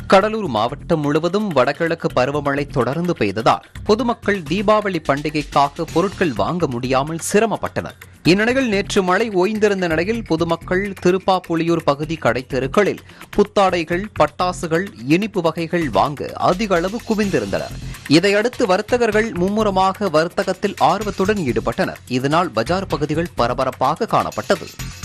கடலூர் மாவட்டம் முழுவதும் வடகிழக்கு பருவமழை தொடர்ந்து பெய்ததால் பொதுமக்கள் தீபாவளி பண்டிகைக்காக பொருட்கள் வாங்க முடியாமல் சிரமப்பட்டனர். இந்நிலையில் நேற்று மழை ஓய்ந்திருந்த நிலையில் பொதுமக்கள் திருப்பாப்புலியூர் பகுதி கடைத்தெருக்களில் புத்தாடைகள், பட்டாசுகள், இனிப்பு வகைகள் வாங்க அதிக அளவு குவிந்திருந்தனர். இதையடுத்து வர்த்தகர்கள் மும்முரமாக வர்த்தகத்தில் ஆர்வத்துடன் ஈடுபட்டனர். இதனால் பஜார் பகுதிகள் பரபரப்பாக காணப்பட்டது.